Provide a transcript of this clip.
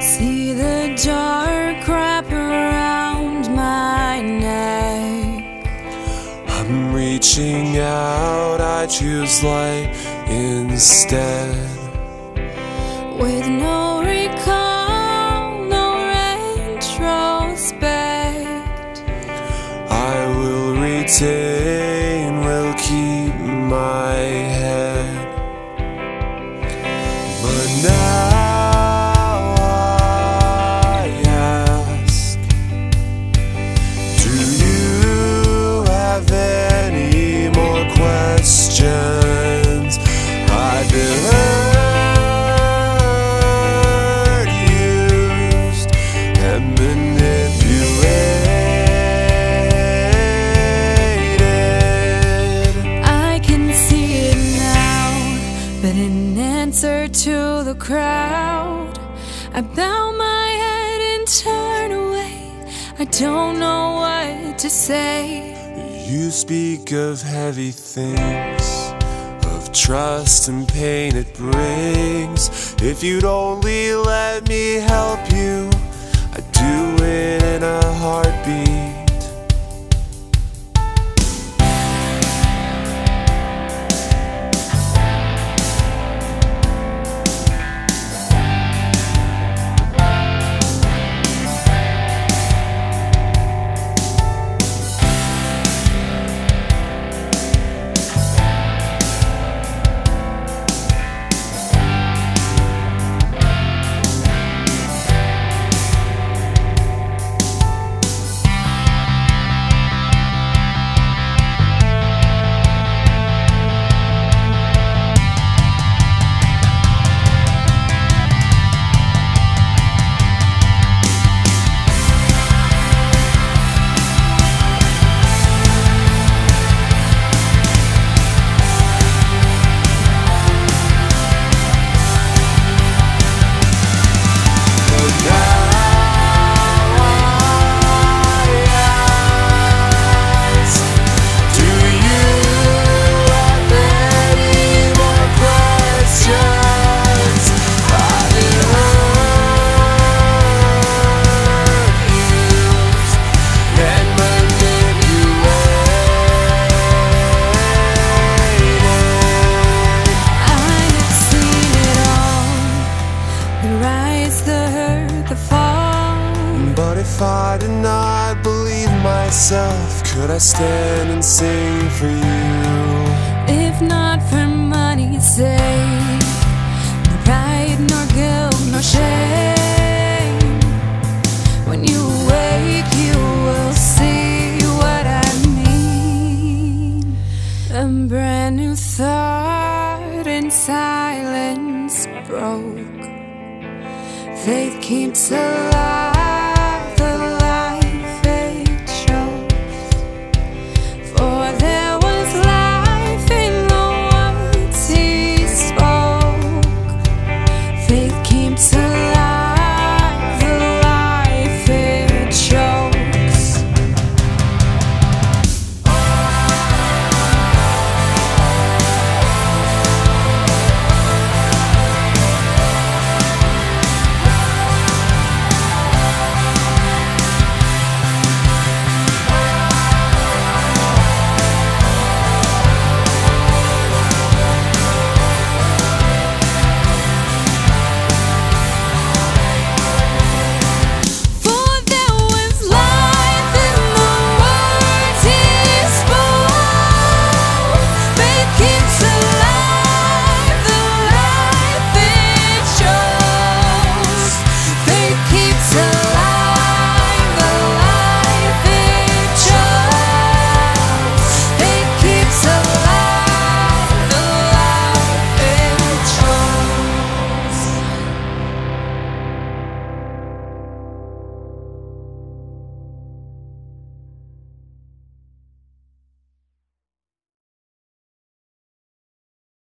See the dark wrap around my neck. I'm reaching out, I choose light instead. With no recall, no retrospect, I will retain, will keep my head. But now I ask, do you have any more questions? I've been hurt, used, and manipulated. I can see it now, but in answer to the crowd, I bow my head and turn away. I don't know what to say. You speak of heavy things, of trust and pain it brings. If you'd only let me help you, I'd do it in a heartbeat. But if I did not believe myself, could I stand and sing for you? If not for money's sake, no pride, nor guilt, nor shame. When you wake, you will see what I mean. A brand new thought in silence broke. Faith keeps alive.